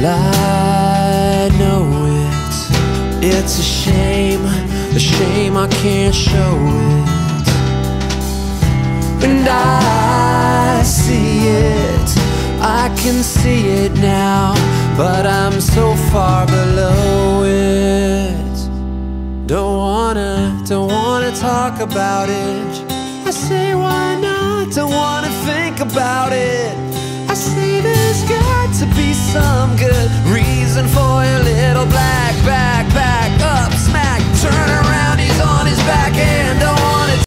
I know it's a shame I can't show it. And I see it, I can see it now, but I'm so far below it. Don't wanna talk about it. I say why not, don't wanna think about it.